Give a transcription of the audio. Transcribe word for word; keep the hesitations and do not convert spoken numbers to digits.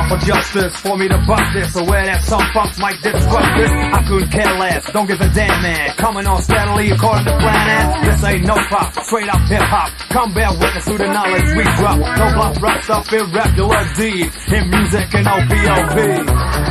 for justice, for me to bust this. Aware that some punks might disrupt this, I couldn't care less, don't give a damn man. Coming on steadily according to plan, and this ain't no pop, straight up hip hop. Come bear witness to the knowledge we drop. No bluff, rough stuff, irregular deeds in music and O P O P.